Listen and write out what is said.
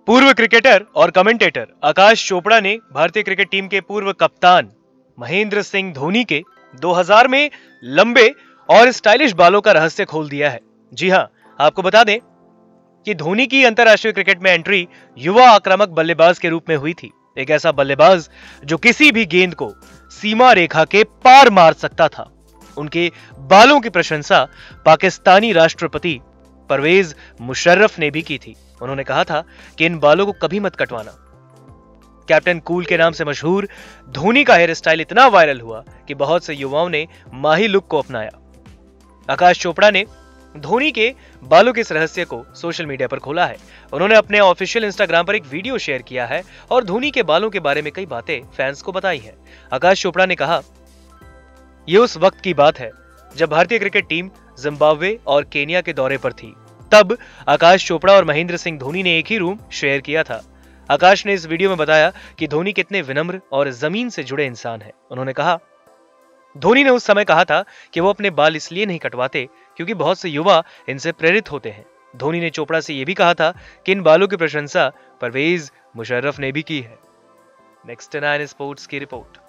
पूर्व क्रिकेटर और कमेंटेटर आकाश चोपड़ा ने भारतीय क्रिकेट टीम के पूर्व कप्तान महेंद्र सिंह धोनी के 2000 में लंबे और स्टाइलिश बालों का रहस्य खोल दिया है। जी हां, आपको बता दें कि धोनी की अंतरराष्ट्रीय क्रिकेट में एंट्री युवा आक्रामक बल्लेबाज के रूप में हुई थी। एक ऐसा बल्लेबाज जो किसी भी गेंद को सीमा रेखा के पार मार सकता था। उनके बालों की प्रशंसा पाकिस्तानी राष्ट्रपति परवेज मुशर्रफ ने भी की थी। उन्होंने कहा था कि इन बालों को कभी मत कटवाना। कैप्टन कूल के नाम से मशहूर धोनी का हेयर स्टाइल इतना वायरल हुआ कि बहुत से युवाओं ने माही लुक को अपनाया। आकाश चोपड़ा ने धोनी के बालों के इस रहस्य को सोशल मीडिया पर खोला है। उन्होंने अपने ऑफिशियल इंस्टाग्राम पर एक वीडियो शेयर किया है और धोनी के बालों के बारे में कई बातें फैंस को बताई है। आकाश चोपड़ा ने कहा, यह उस वक्त की बात है जब भारतीय क्रिकेट टीम जिम्बाब्वे और केनिया के दौरे पर थी। तब आकाश चोपड़ा और महेंद्र सिंह धोनी ने एक ही रूम शेयर किया था। आकाश ने इस वीडियो में बताया कि धोनी कितने विनम्र और जमीन से जुड़े इंसान हैं। उन्होंने कहा, धोनी ने उस समय कहा था कि वो अपने बाल इसलिए नहीं कटवाते क्योंकि बहुत से युवा इनसे प्रेरित होते हैं। धोनी ने चोपड़ा से यह भी कहा था कि इन बालों की प्रशंसा परवेज मुशर्रफ ने भी की है। नेक्स्ट 9 स्पोर्ट्स की रिपोर्ट।